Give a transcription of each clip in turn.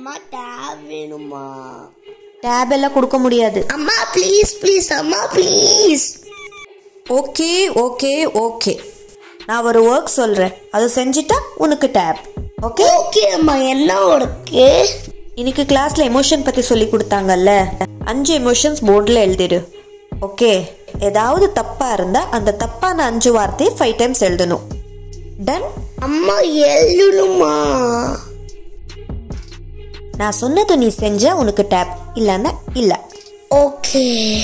அம்மா டேப் வேணுமா? டேப் எல்லாம் கொடுக்க முடியாது. அம்மா ப்ளீஸ் ப்ளீஸ் அம்மா ப்ளீஸ். ஓகே ஓகே ஓகே, நான் ஒரு ஒர்க் சொல்கிறேன், அதை செஞ்சுட்டா உனக்கு டேப். ஓகே ஓகே அம்மா. என்ன ஒர்க்கு? இன்னைக்கு கிளாஸில் எமோஷன் பற்றி சொல்லி கொடுத்தாங்கல்ல, 5 எமோஷன்ஸ் போர்டில் எழுதிடு. ஓகே, ஏதாவது தப்பாக இருந்தால் அந்த தப்பான 5 வார்த்தையை 5 டைம்ஸ் எழுதணும். டன்? அம்மா எழுதணுமா? நான் சொன்னது நீ செஞ்ச உனக்கு டேப், இல்லைன்னா இல்லை. ஓகே.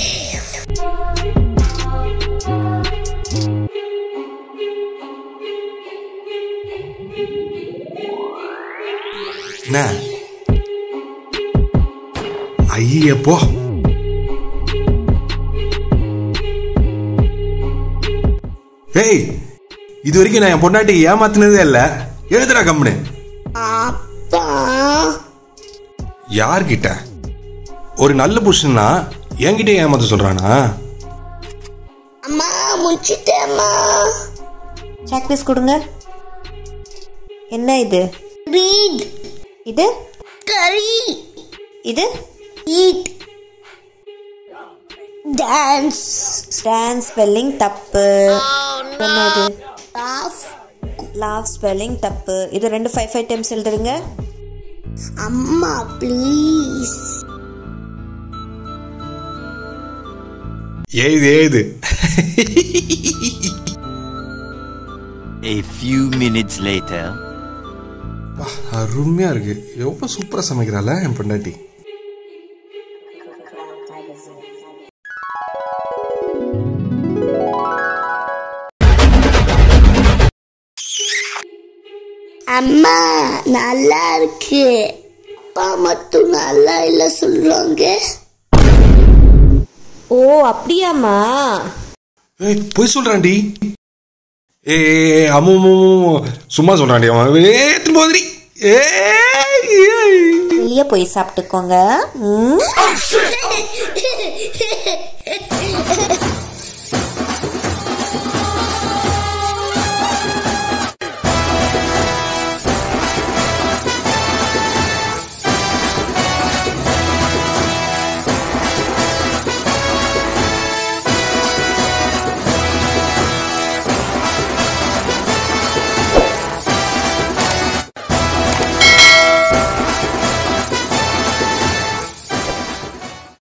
என்ன ஐயப்போ, ஏய் இது வரைக்கும் நான் என் பொண்டாட்டி ஏமாத்தினதே இல்ல. எழுதுறா கம்முனு. அப்பா யார்கிட்ட? ஒரு நல்ல புருஷன்னா என்கிட்ட ஏமாத்த சொல்றானா? அம்மா முடிச்சிட்டேம்மா. சாக்பீஸ் கொடுங்க. என்ன இது? ரீட். இது கரி. இது ஈட். டான்ஸ். டான்ஸ் ஸ்பெல்லிங் தப்பு. என்னது? லாஃப். லாஃப் ஸ்பெல்லிங் தப்பு. இது 2 5 டைம்ஸ் எழுதுறீங்க. அம்மா ப்ளீஸ். ஏது A few minutes later. அருமையா இருக்கு. எவ்வளவு சூப்பரா சமைக்கிறாள் என் பொண்டாட்டி. அம்மா நல்லா இருக்கு. அப்பா மட்டும் நல்லா இல்ல சொல்றாங்க. ஓ அப்படியாம்மா? ஏய் போய் சொல்றான்டி. ஏ அம்மு சும்மா சொல்றான்டி அவன். ஏத்து போதிரி. வெளியே போய் சாப்பிட்டுக்கோங்க.